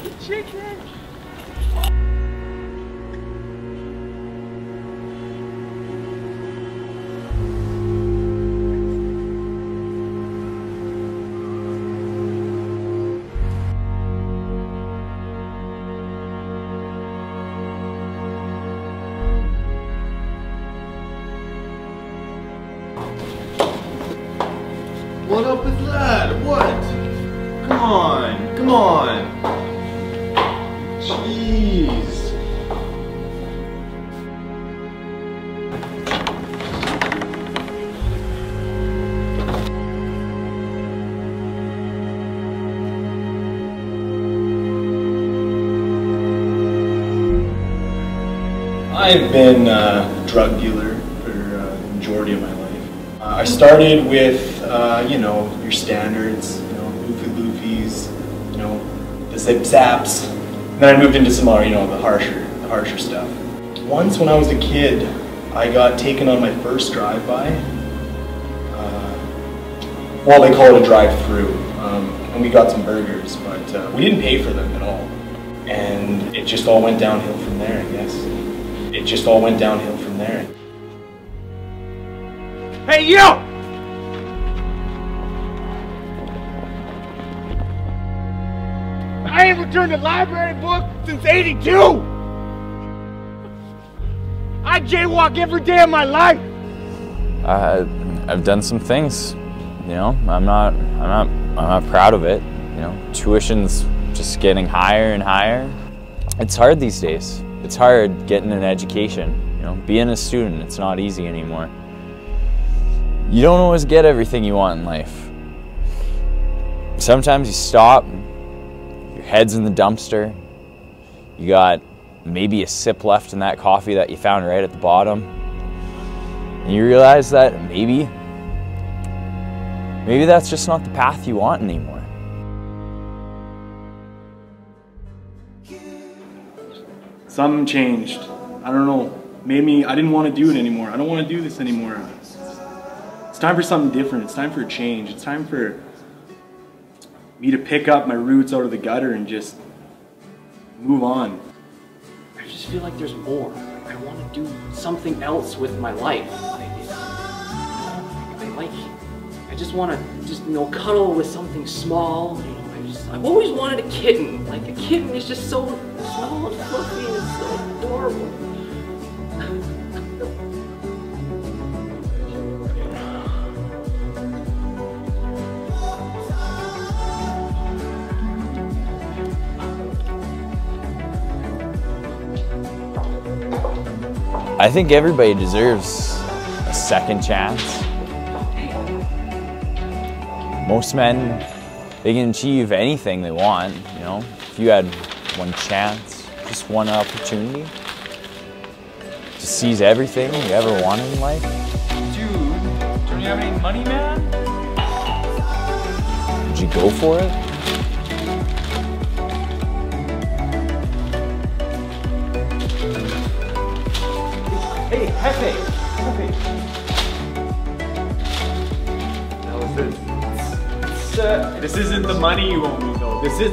Chicken! What up with that? What? Come on, come on. Jeez. I've been a drug dealer for the majority of my life. I started with, you know, your standards, you know, Loofy-Loofies, you know, the zip-zaps. Then I moved into some more, you know, the harsher stuff. Once when I was a kid, I got taken on my first drive-by. Well, they call it a drive-through, and we got some burgers, but we didn't pay for them at all. And it just all went downhill from there, I guess. It just all went downhill from there. Hey, you! I ain't returned a library book since '82! I jaywalk every day of my life! I've done some things, you know, I'm not proud of it, you know, tuition's just getting higher and higher. It's hard these days. It's hard getting an education, you know, being a student, it's not easy anymore. You don't always get everything you want in life. Sometimes you stop, your head's in the dumpster, you got maybe a sip left in that coffee that you found right at the bottom, and you realize that maybe that's just not the path you want anymore. Something changed. I don't know. Made me, I didn't want to do it anymore. I don't want to do this anymore. It's time for something different. It's time for a change. It's time for me to pick up my roots out of the gutter and just move on. I just feel like there's more. I want to do something else with my life. I just want to you know, cuddle with something small. You know, I've always wanted a kitten. Like, a kitten is just so small and fluffy and it's so adorable. I think everybody deserves a second chance. Most men, they can achieve anything they want, you know. If you had one chance, just one opportunity to seize everything you ever wanted in life. Dude, don't you have any money, man? Would you go for it? Hey, Pepe! No, this isn't the money you owe me, though. This is...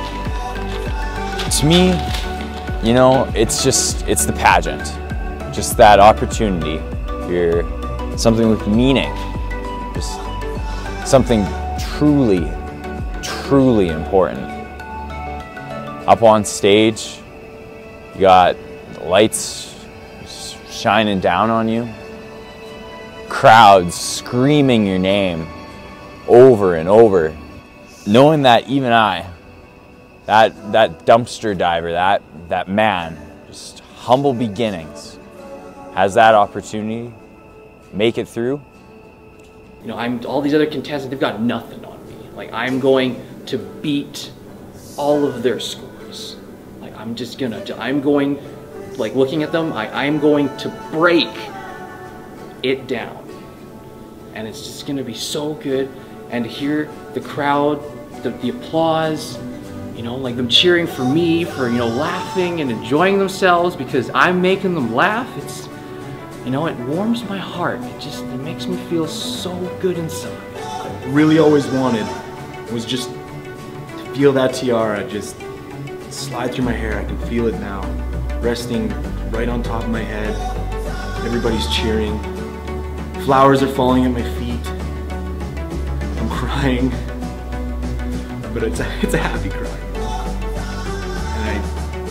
To me, you know, it's the pageant. Just that opportunity. You're something with meaning. Just something truly, truly important. Up on stage, you got lights shining down on you, crowds screaming your name over and over, knowing that even I, that dumpster diver, that man, just humble beginnings, has that opportunity, make it through. You know, all these other contestants, they've got nothing on me. Like, I'm going to beat all of their scores. Like, I'm going, like, looking at them, I'm going to break it down. And it's just gonna be so good. And to hear the crowd, the applause, you know, like them cheering for me, for, you know, laughing and enjoying themselves because I'm making them laugh, it's, you know, it warms my heart. It makes me feel so good inside. What I really always wanted was just to feel that tiara just slide through my hair. I can feel it now, resting right on top of my head. Everybody's cheering. Flowers are falling at my feet. I'm crying, but it's a happy cry. And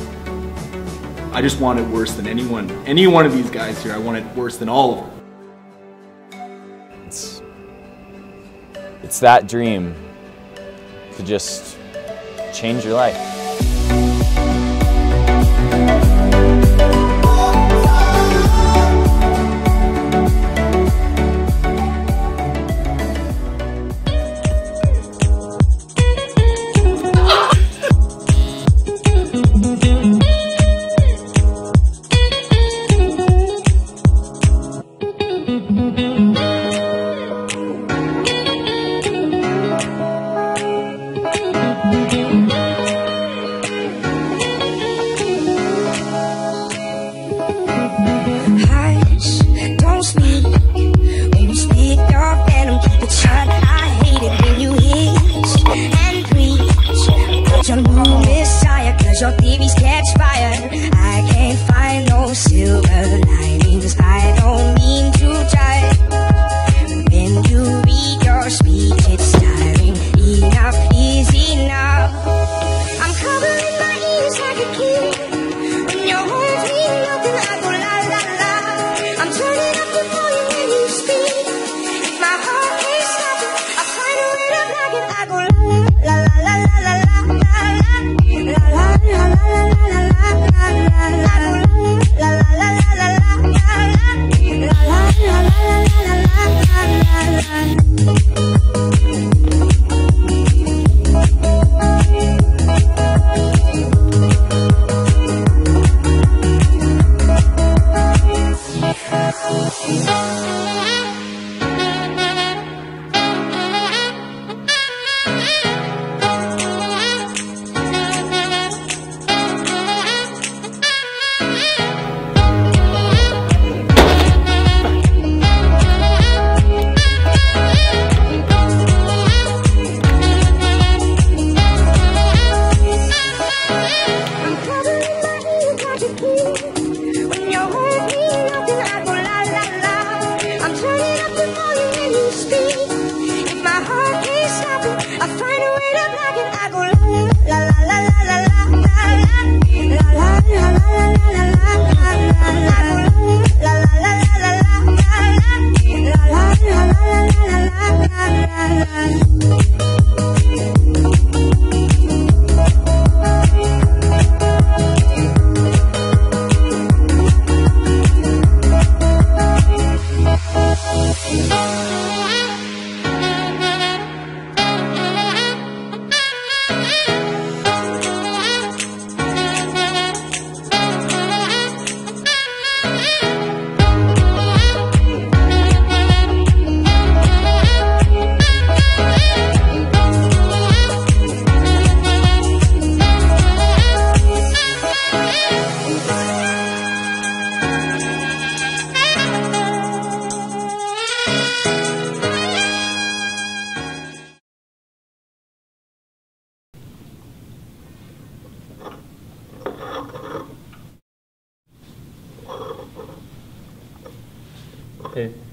I just want it worse than any one of these guys here. I want it worse than all of them. It's that dream to just change your life. Your theories catch fire. I can't find no silver linings. I don't mean to judge. When you read your speech, it's tiring. Enough is enough. I'm covering my ears like a kid. When your words mean nothing, I go la la la. I'm turning up the volume when you speak. If my heart can't stop it, I find a way to block it. I go la la la la la la la la la la. Hey.